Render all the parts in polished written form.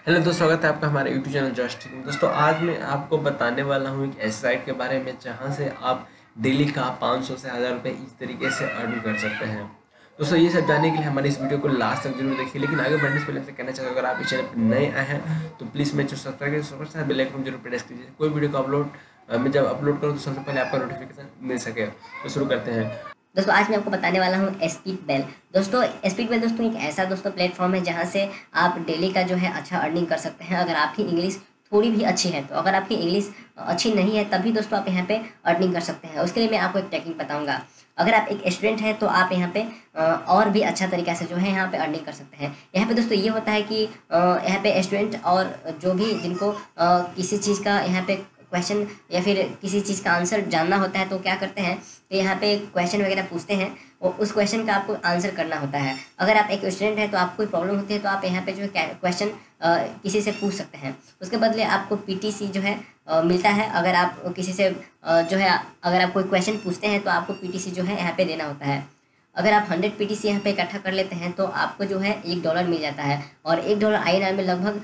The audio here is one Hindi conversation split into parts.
हेलो दोस्तों, स्वागत है आपका हमारे यूट्यूब चैनल जॉयस्टिक में। दोस्तों आज मैं आपको बताने वाला हूँ एक ऐसी साइट के बारे में जहाँ से आप डेली का 500 से 1000 रुपये इस तरीके से अर्न कर सकते हैं। दोस्तों ये सब जानने के लिए हमारी इस वीडियो को लास्ट तक जरूर देखिए। लेकिन आगे बढ़ने से पहले आपसे कहना चाहता हूँ, अगर आप इस चैनल पर नए आए हैं तो प्लीज़ मेरे चैनल सब्सक्राइब करिए, सबसे बेल आइकन जरूर प्रेस कीजिए। कोई वीडियो को मैं जब अपलोड करूँ तो सबसे पहले आपका नोटिफिकेशन मिल सके। तो शुरू करते हैं। दोस्तों आज मैं आपको बताने वाला हूँ स्पीड बेल। दोस्तों स्पीड बेल दोस्तों एक ऐसा प्लेटफॉर्म है जहाँ से आप डेली का जो है अच्छा अर्निंग कर सकते हैं। अगर आपकी इंग्लिश थोड़ी भी अच्छी है, तो अगर आपकी इंग्लिश अच्छी नहीं है तभी दोस्तों आप यहाँ पे अर्निंग कर सकते हैं। उसके लिए मैं आपको एक टेक्निक बताऊंगा। अगर आप एक स्टूडेंट हैं तो आप यहाँ पे और भी अच्छा तरीका से जो है यहाँ पे अर्निंग कर सकते हैं। यहाँ पे दोस्तों ये होता है कि यहाँ पे स्टूडेंट और जो भी जिनको किसी चीज़ का यहाँ पे क्वेश्चन या फिर किसी चीज़ का आंसर जानना होता है तो क्या करते हैं कि यहाँ पे क्वेश्चन वगैरह पूछते हैं और उस क्वेश्चन का आपको आंसर करना होता है। अगर आप एक स्टूडेंट हैं तो आपको कोई प्रॉब्लम होती है तो आप यहाँ पे जो है क्वेश्चन किसी से पूछ सकते हैं। उसके बदले आपको पीटीसी जो है मिलता है। अगर आप किसी से जो है अगर आप कोई क्वेश्चन पूछते हैं तो आपको पीटीसी जो है यहाँ पे देना होता है। अगर आप 100 पीटीसी यहाँ पे इकट्ठा कर लेते हैं तो आपको जो है $1 मिल जाता है और $1 INR में लगभग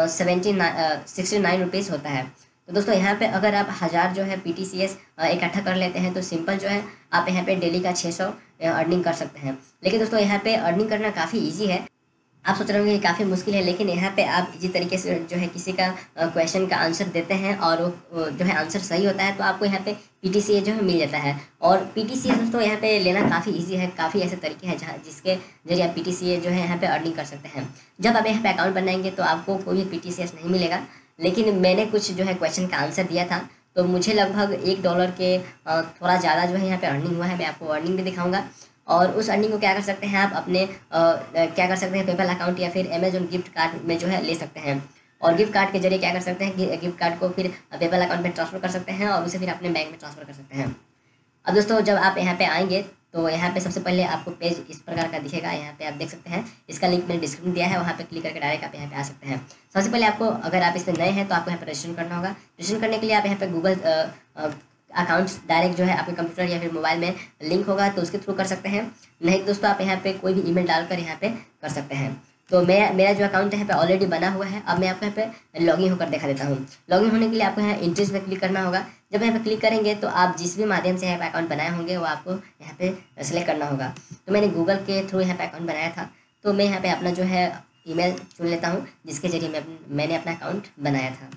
69 रुपीज़ होता है। तो दोस्तों यहाँ पे अगर आप 1000 जो है पीटीसीएस इकट्ठा कर लेते हैं तो सिंपल जो है आप यहाँ पे डेली का 600 अर्निंग कर सकते हैं। लेकिन दोस्तों यहाँ पे अर्निंग करना काफ़ी इजी है। आप सोच रहे होंगे कि काफ़ी मुश्किल है, लेकिन यहाँ पे आप इसी तरीके से जो है किसी का क्वेश्चन का आंसर देते हैं और वो जो है आंसर सही होता है तो आपको यहाँ पे पीटीसीए जो है मिल जाता है। और पीटीसीए दोस्तों यहाँ पे लेना काफ़ी इजी है। काफ़ी ऐसे तरीके हैं जहाँ जिसके जरिए आप पीटीसीए जो है यहाँ पे अर्निंग कर सकते हैं। जब आप यहाँ पे अकाउंट बनाएंगे तो आपको कोई भी पीटीसीएस नहीं मिलेगा, लेकिन मैंने कुछ जो है क्वेश्चन का आंसर दिया था तो मुझे लगभग $1 के थोड़ा ज़्यादा जो है यहाँ पे अर्निंग हुआ है। मैं आपको अर्निंग भी दिखाऊंगा और उस अर्निंग को क्या कर सकते हैं आप अपने क्या कर सकते हैं पेपल अकाउंट या फिर अमेजोन गिफ्ट कार्ड में जो है ले सकते हैं। और गिफ्ट कार्ड के जरिए क्या कर सकते हैं कि गिफ्ट कार्ड को फिर पेपल अकाउंट में ट्रांसफर कर सकते हैं और उसे फिर अपने बैंक में ट्रांसफर कर सकते हैं। अब दोस्तों जब आप यहाँ पे आएंगे तो यहाँ पे सबसे पहले आपको पेज इस प्रकार का दिखेगा। यहाँ पे आप देख सकते हैं, इसका लिंक मैंने डिस्क्रिप्शन दिया है, वहाँ पे क्लिक करके डायरेक्ट आप यहाँ पे आ सकते हैं। सबसे पहले आपको, अगर आप इसमें नए हैं तो आपको यहाँ पे रजिस्ट्रेशन करना होगा। रजिस्ट्रेशन करने के लिए आप यहाँ पे गूगल अकाउंट्स डायरेक्ट जो है आपके कंप्यूटर या फिर मोबाइल में लिंक होगा तो उसके थ्रू कर सकते हैं। नहीं दोस्तों आप यहाँ पे कोई भी ईमेल डालकर यहाँ पे कर सकते हैं। तो मेरा जो अकाउंट है यहाँ पे ऑलरेडी बना हुआ है। अब मैं आपको यहाँ पे लॉगिन होकर दिखा देता हूँ। लॉगिन होने के लिए आपको यहाँ इंट्रेस्ट में क्लिक करना होगा। जब यहाँ पे क्लिक करेंगे तो आप जिस भी माध्यम से यहाँ पे अकाउंट बनाए होंगे वो आपको यहाँ पे सेलेक्ट करना होगा। तो मैंने गूगल के थ्रू यहाँ पे अकाउंट बनाया था, तो मैं यहाँ पे अपना जो है ईमेल चुन लेता हूँ जिसके जरिए मैंने अपना अकाउंट बनाया था।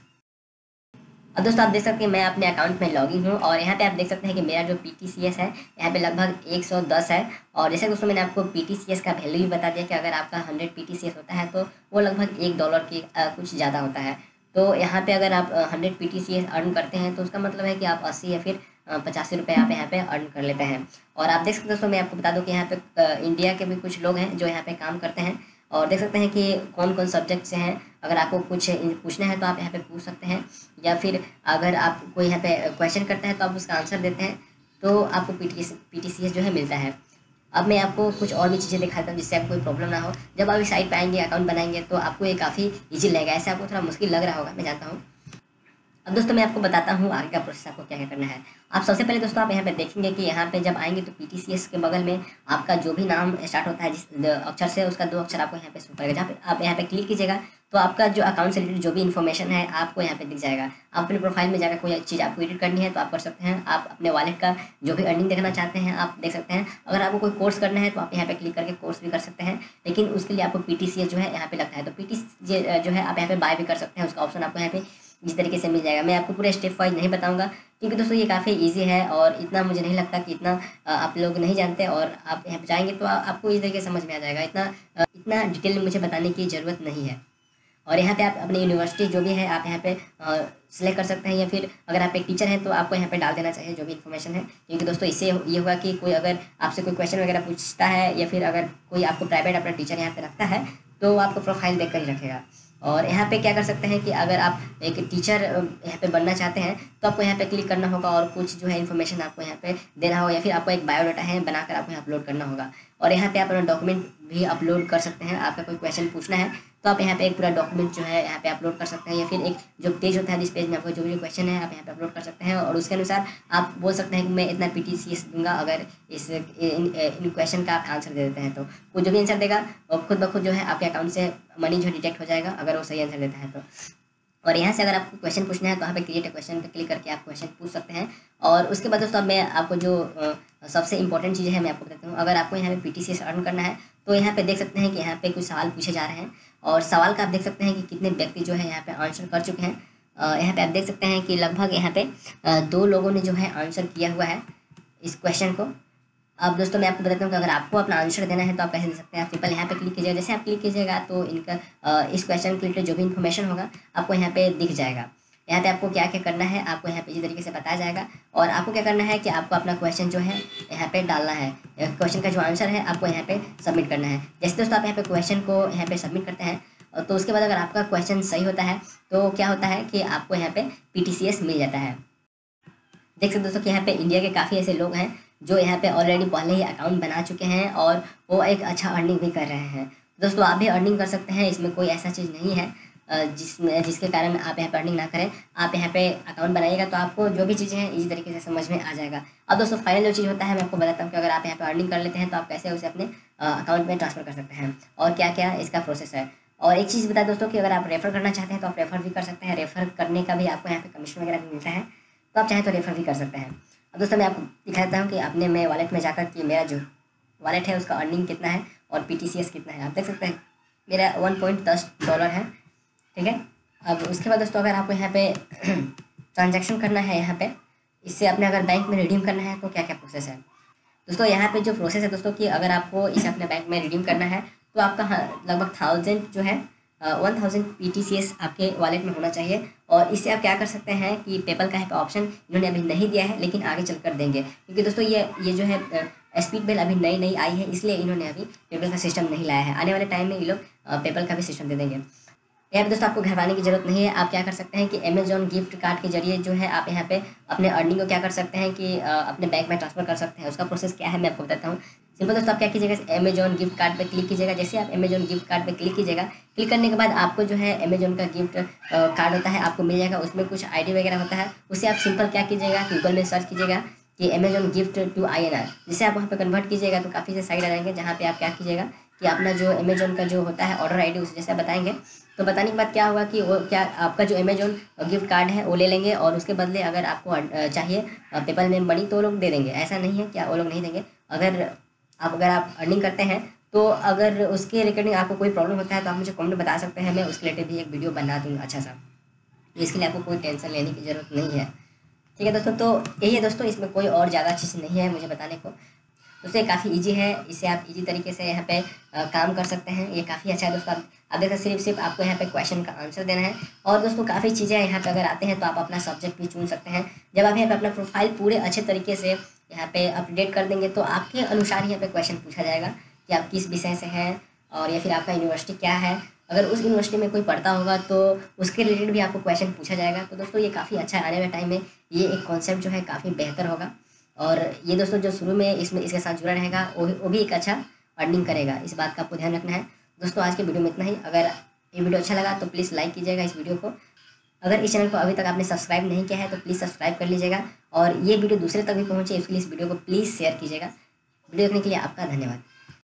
अब दोस्तों आप देख सकते हैं मैं अपने अकाउंट में लॉगिन हूँ और यहाँ पे आप देख सकते हैं कि मेरा जो पीटीसीएस है यहाँ पे लगभग 110 है। और जैसे दोस्तों मैंने आपको पीटीसीएस का वैल्यू भी बता दिया कि अगर आपका 100 पीटीसीएस होता है तो वो लगभग $1 की कुछ ज़्यादा होता है। तो यहाँ पे अगर आप 100 पीटीसीएस अर्न करते हैं तो उसका मतलब है कि आप 80 या फिर 85 रुपये आप यहाँ पे अर्न कर लेते हैं। और आप देख सकते हैं दोस्तों, मैं आपको बता दूँ कि यहाँ पे इंडिया के भी कुछ लोग हैं जो यहाँ पे काम करते हैं और देख सकते हैं कि कौन कौन सब्जेक्ट से हैं। अगर आपको कुछ पूछना है तो आप यहाँ पे पूछ सकते हैं, या फिर अगर आप कोई यहाँ पे क्वेश्चन करता है तो आप उसका आंसर देते हैं तो आपको पीटीसीएस जो है मिलता है। अब मैं आपको कुछ और भी चीज़ें दिखाता हूँ जिससे आपको कोई प्रॉब्लम ना हो। जब आप इस साइट पे आएंगे, अकाउंट बनाएंगे तो आपको ये काफ़ी ईजी लगेगा। ऐसे आपको थोड़ा मुश्किल लग रहा होगा, मैं जानता हूँ। अब दोस्तों मैं आपको बताता हूँ आगे का प्रोसेस आपको क्या क्या करना है। आप सबसे पहले दोस्तों आप यहाँ पे देखेंगे कि यहाँ पे जब आएंगे तो पीटीसीएस के बगल में आपका जो भी नाम स्टार्ट होता है जिस अक्षर से, उसका 2 अक्षर आपको यहाँ पे शो करेगा। जहाँ पे आप यहाँ पे क्लिक कीजिएगा तो आपका जो अकाउंट से रिलेटेड जो भी इन्फॉर्मेशन है आपको यहाँ पे दिख जाएगा। आप अपने प्रोफाइल में जाकर कोई चीज़ आपको एडिट करनी है तो आप कर सकते हैं। आप अपने वॉलेट का जो भी अर्निंग देखना चाहते हैं आप देख सकते हैं। अगर आपको कोई कोर्स करना है तो आप यहाँ पे क्लिक करके कोर्स भी कर सकते हैं, लेकिन उसके लिए आपको पीटीसीएस जो है यहाँ पे लगता है। तो पीटीसीएस जो है आप यहाँ पे बाय भी कर सकते हैं, उसका ऑप्शन आपको यहाँ पे इस तरीके से मिल जाएगा। मैं आपको पूरे स्टेप वाइज नहीं बताऊंगा क्योंकि दोस्तों ये काफ़ी इजी है और इतना मुझे नहीं लगता कि इतना आप लोग नहीं जानते। और आप यहाँ पे जाएंगे तो आपको इस तरीके से समझ में आ जाएगा। इतना डिटेल में मुझे बताने की ज़रूरत नहीं है। और यहाँ पे आप अपनी यूनिवर्सिटी जो भी है आप यहाँ पे सिलेक्ट कर सकते हैं, या फिर अगर आप एक टीचर हैं तो आपको यहाँ पे डाल देना चाहिए जो भी इन्फॉर्मेशन है। क्योंकि दोस्तों इससे ये होगा कि कोई अगर आपसे कोई क्वेश्चन वगैरह पूछता है या फिर अगर कोई आपको प्राइवेट अपना टीचर यहाँ पे रखता है तो आपको प्रोफाइल देख कर ही रखेगा। और यहाँ पे क्या कर सकते हैं कि अगर आप एक टीचर यहाँ पे बनना चाहते हैं तो आपको यहाँ पे क्लिक करना होगा और कुछ जो है इन्फॉर्मेशन आपको यहाँ पे देना होगा, या फिर आपको एक बायोडाटा है बनाकर आपको यहाँ अपलोड करना होगा। और यहाँ पे आप अपना डॉक्यूमेंट भी अपलोड कर सकते हैं। आपका कोई क्वेश्चन पूछना है तो आप यहाँ पे एक पूरा डॉक्यूमेंट जो है यहाँ पे अपलोड कर सकते हैं, या फिर एक जो पेज होता है जिस पेज में आपको जो भी क्वेश्चन है आप यहाँ पे अपलोड कर सकते हैं, और उसके अनुसार आप बोल सकते हैं कि मैं इतना PTCS दूंगा अगर इन क्वेश्चन का आप आंसर दे देते हैं। तो वो जो भी आंसर देगा वो खुद ब खुद जो है आपके अकाउंट से मनी जो है डिटेक्ट हो जाएगा अगर वो सही आंसर देता है तो। और यहाँ से अगर आपको क्वेश्चन पूछना है तो यहाँ पे क्रिएट अ क्वेश्चन पे क्लिक करके आप क्वेश्चन पूछ सकते हैं। और उसके बाद दोस्तों मैं आपको जो सबसे इंपॉर्टेंट चीज़ है मैं आपको बताता हूँ। अगर आपको यहाँ पे PTCS अर्न करना है तो यहाँ पे देख सकते हैं कि यहाँ पे कुछ सवाल पूछे जा रहे हैं, और सवाल का आप देख सकते हैं कि कितने व्यक्ति जो है यहाँ पे आंसर कर चुके हैं। यहाँ पे आप देख सकते हैं कि लगभग यहाँ पे 2 लोगों ने जो है आंसर किया हुआ है इस क्वेश्चन को। अब दोस्तों मैं आपको बताता हूँ कि अगर आपको अपना आंसर देना है तो आप कैसे दे सकते हैं। आप सिंपल यहाँ पे क्लिक कीजिएगा, जैसे आप क्लिक कीजिएगा तो इनका इस क्वेश्चन के रिलेटेड जो भी इन्फॉर्मेशन होगा आपको यहाँ पे दिख जाएगा। यहाँ पे आपको क्या क्या करना है आपको यहाँ पे इसी तरीके से बताया जाएगा, और आपको क्या करना है कि आपको अपना क्वेश्चन जो है यहाँ पे डालना है। क्वेश्चन का जो आंसर है आपको यहाँ पे सबमिट करना है। जैसे दोस्तों आप यहाँ पे क्वेश्चन को यहाँ पे सबमिट करते हैं तो उसके बाद अगर आपका क्वेश्चन सही होता है तो क्या होता है कि आपको यहाँ पे PTCS मिल जाता है। देख सकते दोस्तों कि यहाँ पे इंडिया के काफ़ी ऐसे लोग हैं जो यहाँ पे ऑलरेडी पहले ही अकाउंट बना चुके हैं और वो एक अच्छा अर्निंग भी कर रहे हैं। दोस्तों आप भी अर्निंग कर सकते हैं, इसमें कोई ऐसा चीज़ नहीं है जिसके कारण आप यहाँ पे अर्निंग ना करें। आप यहाँ पे अकाउंट बनाइएगा तो आपको जो भी चीज़ें हैं इसी तरीके से समझ में आ जाएगा। अब दोस्तों फाइनल जो चीज़ होता है मैं आपको बताता हूँ कि अगर आप यहाँ पे अर्निंग कर लेते हैं तो आप कैसे उसे अपने अकाउंट में ट्रांसफर कर सकते हैं और क्या क्या इसका प्रोसेस है। और एक चीज़ बता दोस्तों कि अगर आप रेफ़र करना चाहते हैं तो आप रेफ़र भी कर सकते हैं। रेफ़र करने का भी आपको यहाँ पे कमीशन वगैरह भी मिलता है, तो आप चाहें तो रेफ़र भी कर सकते हैं। अब दोस्तों मैं आपको दिखा देता हूँ कि अपने मैं वॉलेट में जाकर कि मेरा जो वॉलेट है उसका अर्निंग कितना है और PTCS कितना है। आप देख सकते हैं मेरा $1.10 है, ठीक है। अब उसके बाद दोस्तों अगर आपको यहाँ पे ट्रांजैक्शन करना है, यहाँ पे इससे अपने अगर बैंक में रिडीम करना है तो क्या क्या प्रोसेस है दोस्तों। यहाँ पे जो प्रोसेस है दोस्तों कि अगर आपको इसे अपने बैंक में रिडीम करना है तो आपका लगभग 1000 जो है 1000 PTCS आपके वॉलेट में होना चाहिए। और इससे आप क्या कर सकते हैं कि पेपल का यहाँ पे ऑप्शन इन्होंने अभी नहीं दिया है लेकिन आगे चलकर देंगे, क्योंकि दोस्तों ये जो है स्पीड बेल अभी नई आई है, इसलिए इन्होंने अभी पेपल का सिस्टम नहीं लाया है। आने वाले टाइम में ये लोग पेपल का भी सिस्टम दे देंगे। यहाँ पे दोस्तों आपको घर आने की जरूरत नहीं है। आप क्या कर सकते हैं कि अमेजॉन गिफ्ट कार्ड के जरिए जो है आप यहाँ पे अपने अर्निंग को क्या कर सकते हैं कि अपने बैंक में ट्रांसफर कर सकते हैं। उसका प्रोसेस क्या है मैं आपको बताता हूँ। सिंपल दोस्तों आप क्या कीजिएगा, अमेजॉन गिफ्ट कार्ड पे क्लिक कीजिएगा। जैसे आप अमेजॉन गिफ्ट कार्ड पे क्लिक कीजिएगा, क्लिक करने के बाद आपको जो है अमेजॉन का गिफ्ट कार्ड होता है आपको मिल जाएगा। उसमें कुछ ID वगैरह होता है, उससे आप सिंपल क्या कीजिएगा गूगल में सर्च कीजिएगा कि अमेजॉन गिफ्ट टू INR। जिसे आप वहाँ पे कन्वर्ट कीजिएगा तो काफ़ी से साइड आ जाएंगे, जहाँ पे आप क्या कीजिएगा कि अपना जो अमेजॉन का जो होता है ऑर्डर ID उसे जैसे बताएंगे तो बताने के बाद क्या होगा कि वो क्या आपका जो अमेजॉन गिफ्ट कार्ड है वो ले लेंगे, और उसके बदले अगर आपको चाहिए पेपल में मनी तो वो लोग दे देंगे। ऐसा नहीं है क्या वो लोग नहीं देंगे। अगर आप अर्निंग करते हैं तो अगर उसके रिगार्डिंग आपको कोई प्रॉब्लम होता है तो आप मुझे कमेंट में बता सकते हैं, मैं उसके रिलेटेड भी एक वीडियो बना दूँगा अच्छा सा। तो इसके लिए आपको कोई टेंशन लेने की ज़रूरत नहीं है, ठीक है दोस्तों। तो यही है दोस्तों, इसमें कोई और ज़्यादा चीज़ नहीं है मुझे बताने को। दोस्तों ये काफ़ी इजी है, इसे आप इजी तरीके से यहाँ पे काम कर सकते हैं। ये काफ़ी अच्छा है दोस्तों। आप देखते सिर्फ आपको यहाँ पे क्वेश्चन का आंसर देना है, और दोस्तों काफ़ी चीज़ें यहाँ पे अगर आते हैं तो आप अपना सब्जेक्ट भी चुन सकते हैं। जब आप यहाँ पे अपना प्रोफाइल पूरे अच्छे तरीके से यहाँ पे अपडेट कर देंगे तो आपके अनुसार यहाँ पे क्वेश्चन पूछा जाएगा कि आप किस विषय से हैं और या फिर आपका यूनिवर्सिटी क्या है। अगर उस यूनिवर्सिटी में कोई पढ़ता होगा तो उसके रिलेटेड भी आपको क्वेश्चन पूछा जाएगा। तो दोस्तों ये काफ़ी अच्छा है, आने वाले टाइम में ये एक कॉन्सेप्ट जो है काफ़ी बेहतर होगा। और ये दोस्तों जो शुरू में इसके साथ जुड़ा रहेगा वो भी एक अच्छा अर्निंग करेगा, इस बात का आपको ध्यान रखना है। दोस्तों आज के वीडियो में इतना ही। अगर ये वीडियो अच्छा लगा तो प्लीज़ लाइक कीजिएगा इस वीडियो को। अगर इस चैनल को अभी तक आपने सब्सक्राइब नहीं किया है तो प्लीज़ सब्सक्राइब कर लीजिएगा, और ये वीडियो दूसरे तक भी पहुँचे इसके लिए इस वीडियो को प्लीज़ शेयर कीजिएगा। वीडियो देखने के लिए आपका धन्यवाद।